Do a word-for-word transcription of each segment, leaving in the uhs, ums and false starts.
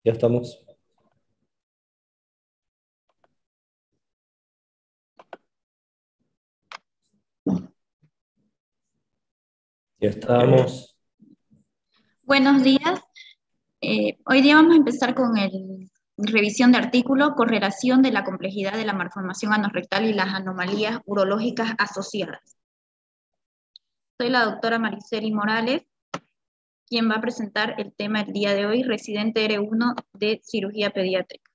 Ya estamos. Ya estamos. Buenos días. Eh, hoy día vamos a empezar con el revisión de artículo, correlación de la complejidad de la malformación anorrectal y las anomalías urológicas asociadas. Soy la doctora Mariceli Morales, quien va a presentar el tema el día de hoy, residente R uno de cirugía pediátrica.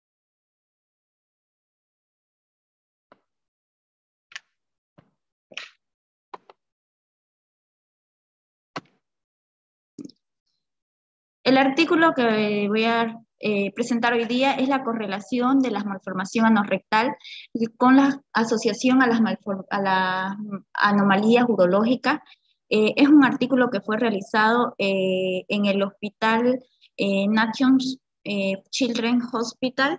El artículo que voy a eh, presentar hoy día es la correlación de la malformación anorrectal con la asociación a las, a las anomalías urológicas. Eh, es un artículo que fue realizado eh, en el hospital eh, Nations eh, Children's Hospital.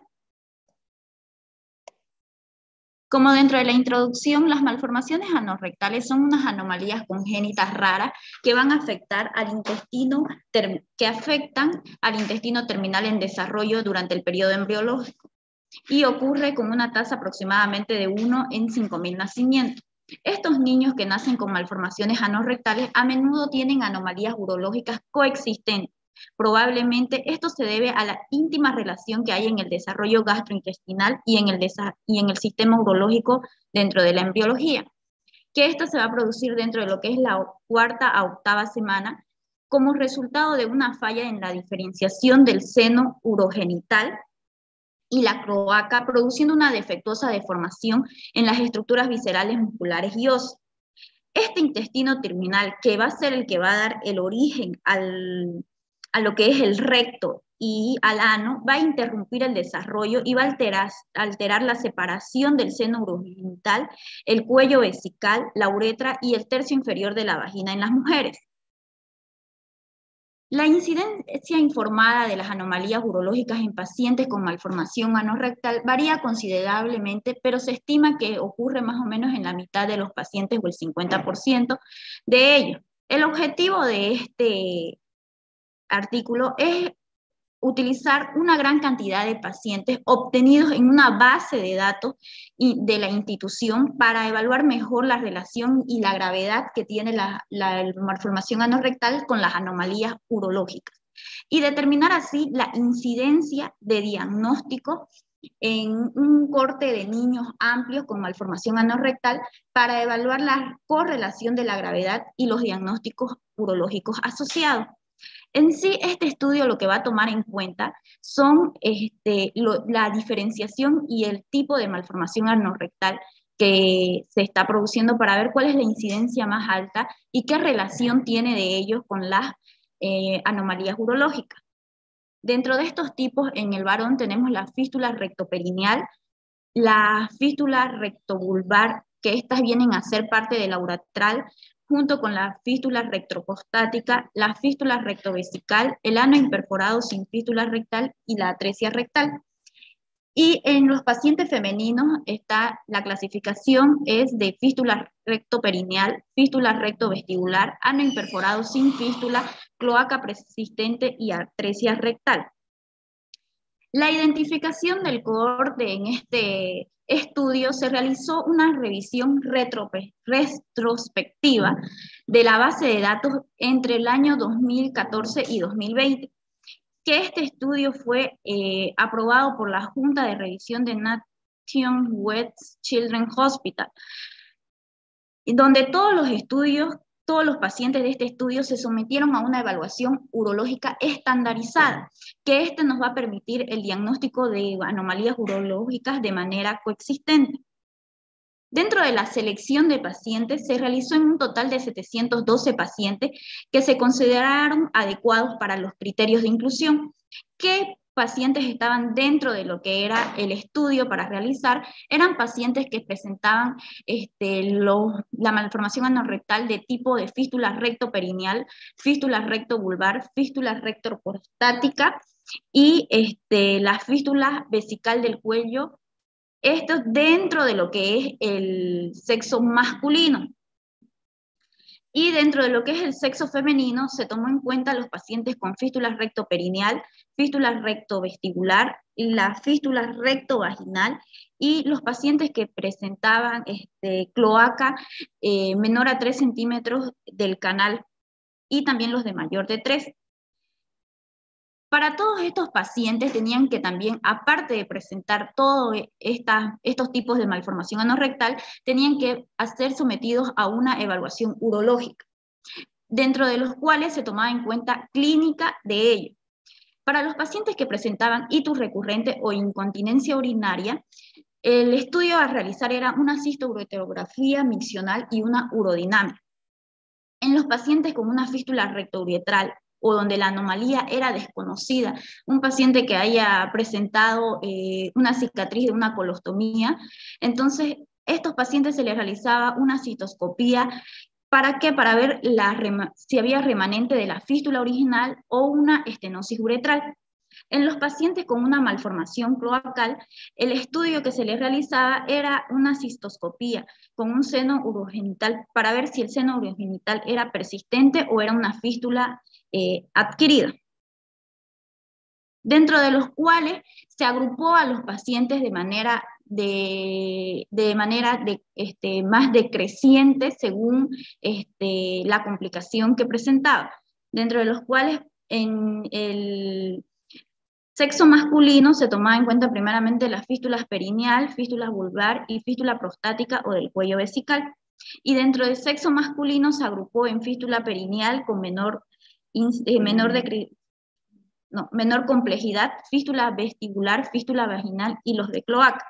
Como dentro de la introducción, las malformaciones anorrectales son unas anomalías congénitas raras que van a afectar al intestino, que afectan al intestino terminal en desarrollo durante el periodo embriológico y ocurre con una tasa aproximadamente de uno en cinco mil nacimientos. Estos niños que nacen con malformaciones anorrectales a menudo tienen anomalías urológicas coexistentes. Probablemente esto se debe a la íntima relación que hay en el desarrollo gastrointestinal y en el, y en el sistema urológico dentro de la embriología, que esto se va a producir dentro de lo que es la cuarta a octava semana como resultado de una falla en la diferenciación del seno urogenital y la cloaca, produciendo una defectuosa deformación en las estructuras viscerales, musculares y óseas. Este intestino terminal, que va a ser el que va a dar el origen al, a lo que es el recto y al ano, va a interrumpir el desarrollo y va a alterar, alterar la separación del seno urogenital, el cuello vesical, la uretra y el tercio inferior de la vagina en las mujeres. La incidencia informada de las anomalías urológicas en pacientes con malformación anorrectal varía considerablemente, pero se estima que ocurre más o menos en la mitad de los pacientes o el cincuenta por ciento de ellos. El objetivo de este artículo es utilizar una gran cantidad de pacientes obtenidos en una base de datos de la institución para evaluar mejor la relación y la gravedad que tiene la, la malformación anorrectal con las anomalías urológicas y determinar así la incidencia de diagnóstico en un corte de niños amplios con malformación anorrectal para evaluar la correlación de la gravedad y los diagnósticos urológicos asociados. En sí, este estudio lo que va a tomar en cuenta son este, lo, la diferenciación y el tipo de malformación anorrectal que se está produciendo para ver cuál es la incidencia más alta y qué relación tiene de ellos con las eh, anomalías urológicas. Dentro de estos tipos, en el varón tenemos la fístula rectoperineal, la fístula rectovulvar, que estas vienen a ser parte de la uretral, junto con la fístula rectoprostática, la fístula rectovesical, el ano imperforado sin fístula rectal y la atresia rectal. Y en los pacientes femeninos está la clasificación es de fístula rectoperineal, fístula rectovestibular, ano imperforado sin fístula, cloaca persistente y atresia rectal. La identificación del cohorte en este estudio se realizó una revisión retrospectiva de la base de datos entre el año dos mil catorce y dos mil veinte, que este estudio fue eh, aprobado por la Junta de Revisión de Nations West Children's Hospital, donde todos los estudios, todos los pacientes de este estudio se sometieron a una evaluación urológica estandarizada, que este nos va a permitir el diagnóstico de anomalías urológicas de manera coexistente. Dentro de la selección de pacientes se realizó en un total de setecientos doce pacientes que se consideraron adecuados para los criterios de inclusión. ¿Qué pacientes estaban dentro de lo que era el estudio para realizar? Eran pacientes que presentaban este, lo, la malformación anorrectal de tipo de fístula rectoperineal, fístula rectovulvar, fístula rectoprostática y este, la fístula vesical del cuello. Esto dentro de lo que es el sexo masculino. Y dentro de lo que es el sexo femenino, se tomó en cuenta los pacientes con fístula rectoperineal, fístula rectovestibular, la fístula rectovaginal y los pacientes que presentaban este, cloaca eh, menor a tres centímetros del canal y también los de mayor de tres. Para todos estos pacientes tenían que también, aparte de presentar todos estos tipos de malformación anorrectal, tenían que ser sometidos a una evaluación urológica, dentro de los cuales se tomaba en cuenta clínica de ello. Para los pacientes que presentaban ictus recurrente o incontinencia urinaria, el estudio a realizar era una cistoureterografía miccional y una urodinamia. En los pacientes con una fístula rectouretral o donde la anomalía era desconocida, un paciente que haya presentado eh, una cicatriz de una colostomía, entonces estos pacientes se les realizaba una citoscopía. ¿Para qué? Para ver la, si había remanente de la fístula original o una estenosis uretral. En los pacientes con una malformación cloacal, el estudio que se les realizaba era una cistoscopía con un seno urogenital para ver si el seno urogenital era persistente o era una fístula eh, adquirida. Dentro de los cuales se agrupó a los pacientes de manera, de, de manera de, este, más decreciente según este, la complicación que presentaba. Dentro de los cuales en el sexo masculino se tomaba en cuenta primeramente las fístulas perineal, fístula vulvar y fístula prostática o del cuello vesical. Y dentro del sexo masculino se agrupó en fístula perineal con menor, eh, menor, de, no, menor complejidad, fístula vestibular, fístula vaginal y los de cloaca.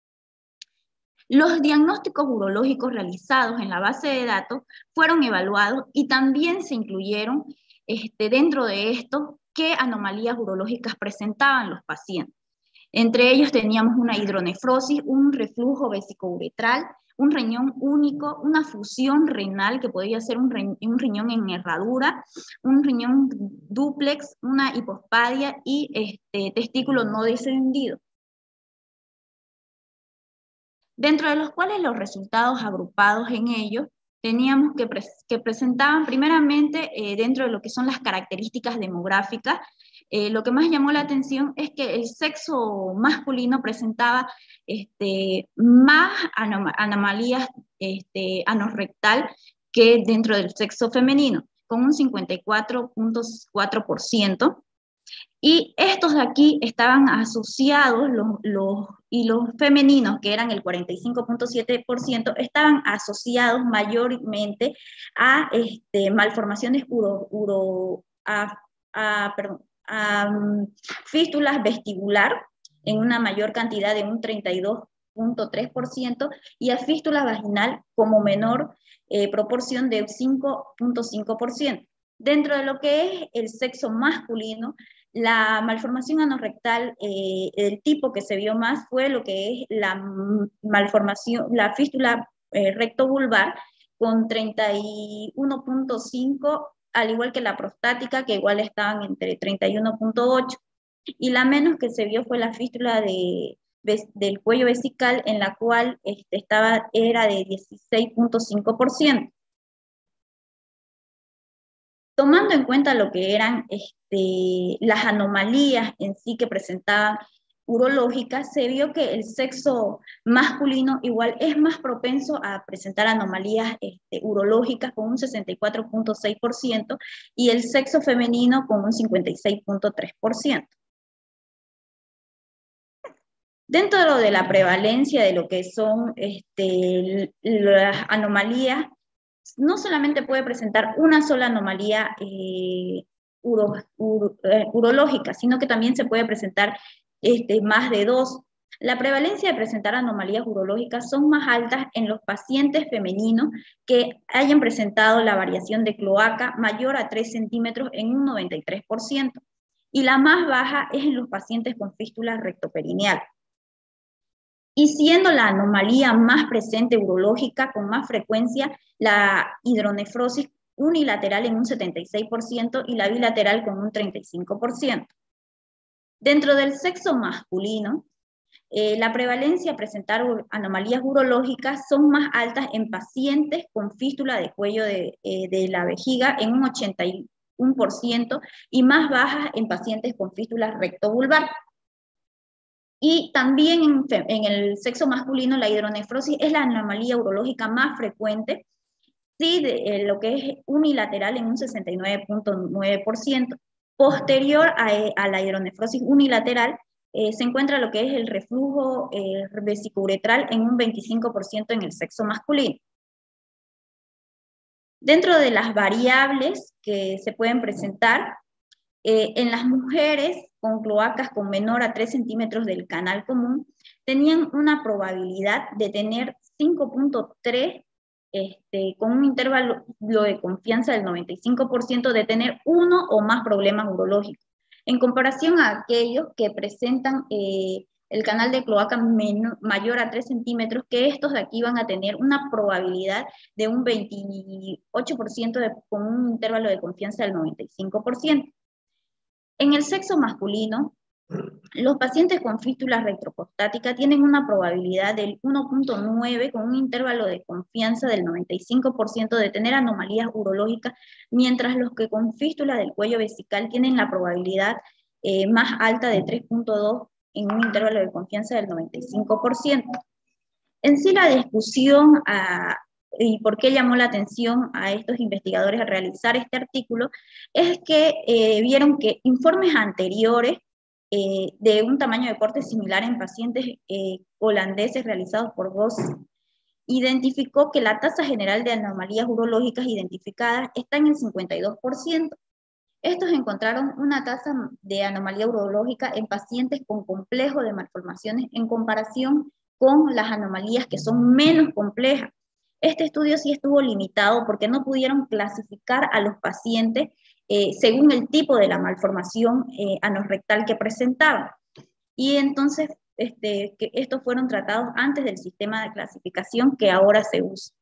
Los diagnósticos urológicos realizados en la base de datos fueron evaluados y también se incluyeron este, dentro de esto qué anomalías urológicas presentaban los pacientes. Entre ellos teníamos una hidronefrosis, un reflujo vesicouretral, un riñón único, una fusión renal que podía ser un, riñ un riñón en herradura, un riñón dúplex, una hipospadia y este, testículo no descendido. Dentro de los cuales los resultados agrupados en ellos teníamos que, pre que presentaban primeramente eh, dentro de lo que son las características demográficas. Eh, lo que más llamó la atención es que el sexo masculino presentaba este, más anom anomalías este, anorrectal que dentro del sexo femenino, con un cincuenta y cuatro punto cuatro por ciento. Y estos de aquí estaban asociados, los, los, y los femeninos, que eran el cuarenta y cinco punto siete por ciento, estaban asociados mayormente a este, malformaciones uro, uro, a, a, perdón, a um, fístulas vestibular en una mayor cantidad de un treinta y dos punto tres por ciento y a fístula vaginal como menor eh, proporción de cinco punto cinco por ciento. Dentro de lo que es el sexo masculino, la malformación anorrectal, eh, el tipo que se vio más fue lo que es la malformación, la fístula eh, rectovulvar con treinta y uno punto cinco, al igual que la prostática, que igual estaban entre treinta y uno punto ocho. Y la menos que se vio fue la fístula de, de, del cuello vesical, en la cual este, estaba, era de dieciséis punto cinco por ciento. Tomando en cuenta lo que eran este, las anomalías en sí que presentaban urológicas, se vio que el sexo masculino igual es más propenso a presentar anomalías este, urológicas con un sesenta y cuatro punto seis por ciento y el sexo femenino con un cincuenta y seis punto tres por ciento. Dentro de la prevalencia de lo que son este, las anomalías, no solamente puede presentar una sola anomalía eh, uro, uro, eh, urológica, sino que también se puede presentar este, más de dos. La prevalencia de presentar anomalías urológicas son más altas en los pacientes femeninos que hayan presentado la variación de cloaca mayor a tres centímetros en un noventa y tres por ciento. Y la más baja es en los pacientes con fístula rectoperineal. Y siendo la anomalía más presente urológica con más frecuencia, la hidronefrosis unilateral en un setenta y seis por ciento y la bilateral con un treinta y cinco por ciento. Dentro del sexo masculino, Eh, la prevalencia a presentar anomalías urológicas son más altas en pacientes con fístula de cuello de, eh, de la vejiga en un ochenta y uno por ciento y más bajas en pacientes con fístula rectovulvar. Y también en, en el sexo masculino la hidronefrosis es la anomalía urológica más frecuente, sí, de, eh, lo que es unilateral en un sesenta y nueve punto nueve por ciento. Posterior a, a la hidronefrosis unilateral eh, se encuentra lo que es el reflujo eh, vesicouretral en un veinticinco por ciento en el sexo masculino. Dentro de las variables que se pueden presentar, eh, en las mujeres con cloacas con menor a tres centímetros del canal común, tenían una probabilidad de tener cinco punto tres, este, con un intervalo de confianza del noventa y cinco por ciento de tener uno o más problemas urológicos, en comparación a aquellos que presentan eh, el canal de cloaca menor, mayor a tres centímetros, que estos de aquí van a tener una probabilidad de un veintiocho por ciento de, con un intervalo de confianza del noventa y cinco por ciento. En el sexo masculino, los pacientes con fístula retroprostática tienen una probabilidad del uno punto nueve con un intervalo de confianza del noventa y cinco por ciento de tener anomalías urológicas, mientras los que con fístula del cuello vesical tienen la probabilidad eh, más alta de tres punto dos en un intervalo de confianza del noventa y cinco por ciento. En sí, la discusión a, y por qué llamó la atención a estos investigadores a realizar este artículo es que eh, vieron que informes anteriores eh, de un tamaño de corte similar en pacientes eh, holandeses realizados por Goss identificó que la tasa general de anomalías urológicas identificadas está en el cincuenta y dos por ciento. Estos encontraron una tasa de anomalía urológica en pacientes con complejo de malformaciones en comparación con las anomalías que son menos complejas. Este estudio sí estuvo limitado porque no pudieron clasificar a los pacientes eh, según el tipo de la malformación eh, anorrectal que presentaban. Y entonces este, que estos fueron tratados antes del sistema de clasificación que ahora se usa.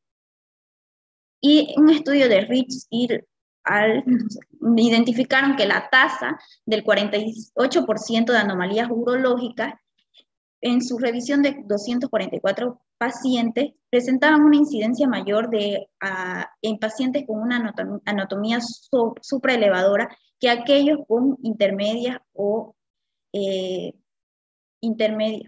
Y un estudio de Rich et al, identificaron que la tasa del cuarenta y ocho por ciento de anomalías urológicas en su revisión de doscientos cuarenta y cuatro pacientes presentaban una incidencia mayor de, uh, en pacientes con una anatomía, anatomía so, supraelevadora que aquellos con intermedias o eh, intermedias,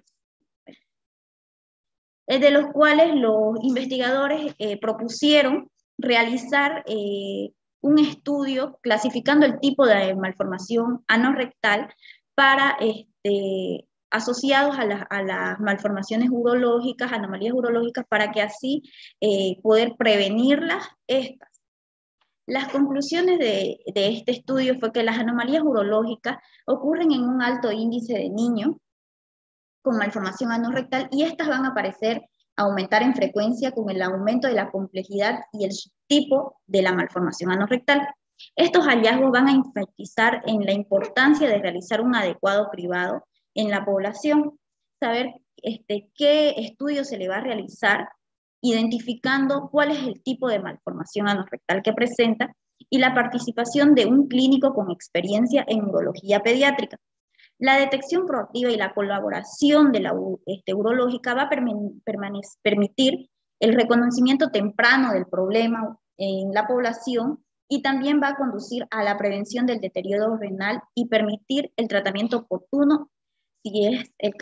de los cuales los investigadores eh, propusieron realizar eh, un estudio clasificando el tipo de malformación anorrectal para este, asociados a, la, a las malformaciones urológicas, anomalías urológicas, para que así eh, poder prevenirlas estas. Las conclusiones de, de este estudio fue que las anomalías urológicas ocurren en un alto índice de niños con malformación anorrectal y estas van a aparecer, aumentar en frecuencia con el aumento de la complejidad y el subtipo de la malformación anorrectal. Estos hallazgos van a enfatizar en la importancia de realizar un adecuado cribado en la población, saber este, qué estudio se le va a realizar, identificando cuál es el tipo de malformación anorrectal que presenta y la participación de un clínico con experiencia en urología pediátrica. La detección proactiva y la colaboración de la este, urológica va a permitir el reconocimiento temprano del problema en la población y también va a conducir a la prevención del deterioro renal y permitir el tratamiento oportuno si es el caso.